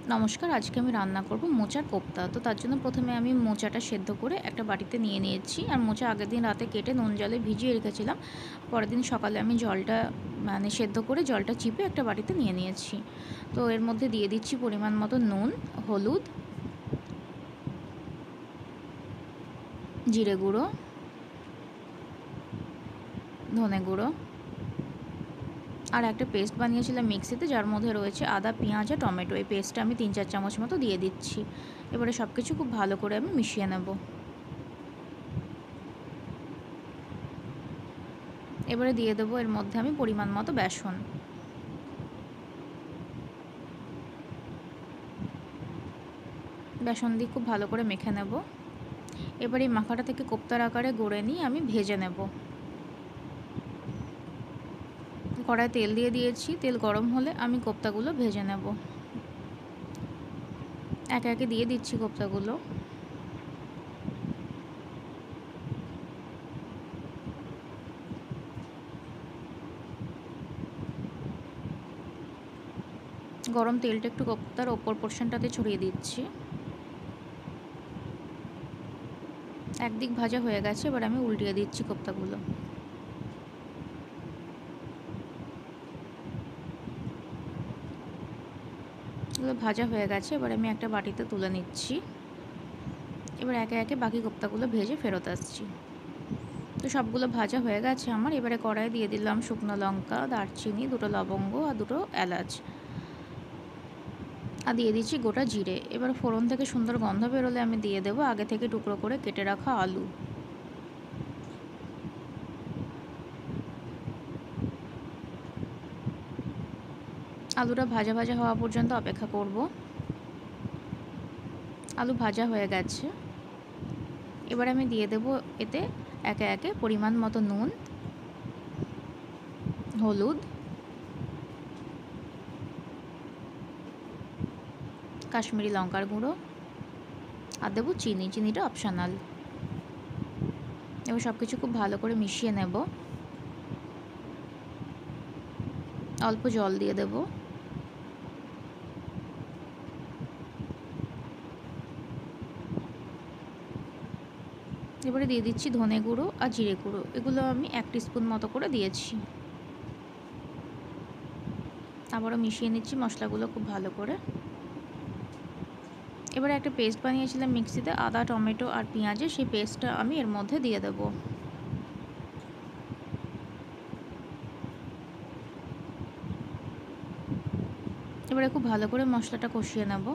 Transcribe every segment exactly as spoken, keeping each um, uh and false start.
নমস্কার, আজকে আমি রান্না করব মোচার কোপ্তা। তো তার জন্য প্রথমে আমি মোচাটা সেদ্ধ করে একটা বাটিতে নিয়ে নিয়েছি। আর মোচা আগের দিন রাতে কেটে নুন জলে ভিজিয়ে রেখেছিলাম। পরের দিন সকালে আমি জলটা মানে সেদ্ধ করে জলটা চিপে একটা বাটিতে নিয়ে নিয়েছি। তো এর মধ্যে দিয়ে দিচ্ছি পরিমাণ মতো নুন, হলুদ, জিরে গুঁড়ো, ধনে গুঁড়ো আর একটা পেস্ট বানিয়েছিলাম মিক্সিতে, যার মধ্যে রয়েছে আদা, পেঁয়াজ আর টমেটো। এই পেস্টটা আমি তিন চার চামচ মতো দিয়ে দিচ্ছি। এবারে সব কিছু খুব ভালো করে আমি মিশিয়ে নেব। এবারে দিয়ে দেবো এর মধ্যে আমি পরিমাণ মতো বেসন। বেসন দিয়ে খুব ভালো করে মেখে নেব। এবার এই মাখাটা থেকে কোপ্তার আকারে গড়ে নিয়ে আমি ভেজে নেব। কড়ায় তেল দিয়ে দিয়েছি, তেল গরম হলে আমি কোপ্তাগুলো ভেজে নেব। একে একে দিয়ে দিচ্ছি কোপ্তাগুলো। গরম তেলটা একটু কোপ্তার ওপর পোর্শনটাতে ছড়িয়ে দিচ্ছি। একদিক ভাজা হয়ে গেছে, এবার আমি উল্টিয়ে দিচ্ছি কোপ্তাগুলো। এগুলো ভাজা হয়ে গেছে, এবার আমি একটা বাটিতে তুলে নিচ্ছি। এবার একে একে বাকি কোপ্তাগুলো ভেজে ফেরত আসছি। তো সবগুলো ভাজা হয়ে গেছে আমার। এবারে কড়াই দিয়ে দিলাম শুকনো লঙ্কা, দারচিনি, দুটো লবঙ্গ আর দুটো এলাচ, আর দিয়ে দিচ্ছি গোটা জিরে। এবার ফোড়ন থেকে সুন্দর গন্ধ বেরোলে আমি দিয়ে দেবো আগে থেকে টুকরো করে কেটে রাখা আলু। আলুটা ভাজা ভাজা হওয়া পর্যন্ত অপেক্ষা করব। আলু ভাজা হয়ে গেছে, এবার আমি দিয়ে দেবো এতে একে একে পরিমাণ মতো নুন, হলুদ, কাশ্মীরি লঙ্কার গুঁড়ো আর দেবো চিনি। চিনিটা অপশনাল। এবার সব কিছু খুব ভালো করে মিশিয়ে নেব। অল্প জল দিয়ে দেব। এবারে দিয়ে দিচ্ছি ধনে গুঁড়ো আর জিরে গুঁড়ো। এগুলো আমি এক টিস্পুন মতো করে দিয়েছি। আবারও মিশিয়ে নিচ্ছি মশলাগুলো খুব ভালো করে। এবারে একটা পেস্ট বানিয়েছিলাম মিক্সিতে আদা, টমেটো আর পেঁয়াজের, সেই পেস্টটা আমি এর মধ্যে দিয়ে দেব। এবারে খুব ভালো করে মশলাটা কষিয়ে নেব।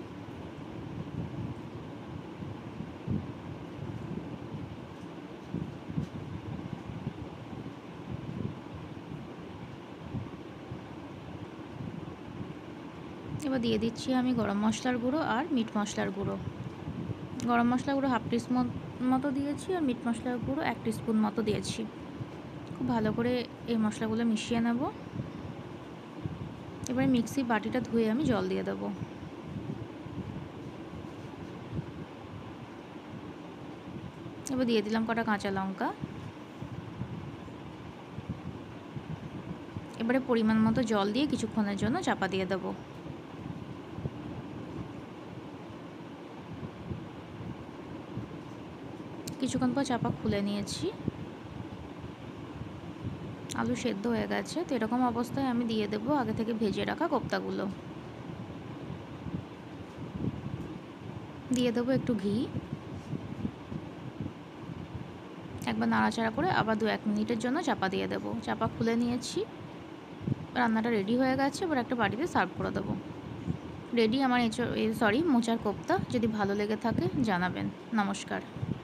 এবার দিয়ে দিচ্ছি আমি গরম মশলার গুঁড়ো আর মিট মশলার গুঁড়ো। গরম মশলা গুঁড়ো হাফ টিস্পুন মতো দিয়েছি আর মিট মশলার গুঁড়ো এক টিস্পুন মতো দিয়েছি। খুব ভালো করে এই মশলাগুলো মিশিয়ে নেব। এবারে মিক্সি বাটিটা ধুয়ে আমি জল দিয়ে দেবো। এবার দিয়ে দিলাম কটা কাঁচা লঙ্কা। এবারে পরিমাণ মতো জল দিয়ে কিছুক্ষণের জন্য চাপা দিয়ে দেবো। কিছুক্ষণ পর চাপা খুলে নিয়েছি। আলু সেদ্ধ হয়ে গেছে। তো এরকম অবস্থায় আমি দিয়ে দেবো আগে থেকে ভেজে রাখা কোপ্তাগুলো। দিয়ে দেবো একটু ঘি। একবার নাড়াচাড়া করে আবার দু এক মিনিটের জন্য চাপা দিয়ে দেবো। চাপা খুলে নিয়েছি। রান্নাটা রেডি হয়ে গেছে। এবার একটা বাটিতে সার্ভ করে দেবো। রেডি আমার এঁচড় সরি মোচার কোপ্তা। যদি ভালো লেগে থাকে জানাবেন। নমস্কার।